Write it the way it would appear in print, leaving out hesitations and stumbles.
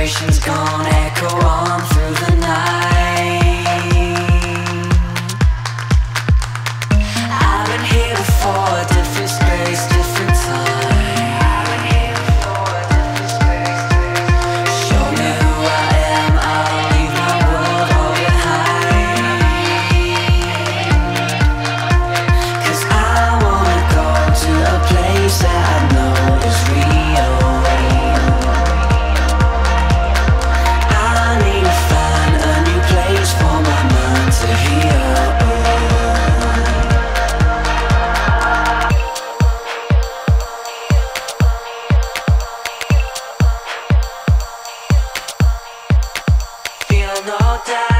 vibrations gonna echo on through the night. I've been here before, different space, different time. I've been here before, different space, different time. Show me who I am, I'll leave my world all behind. 'Cause I wanna go to a place that I know is real. I need to find a new place for my mind to heal. Feel no doubt.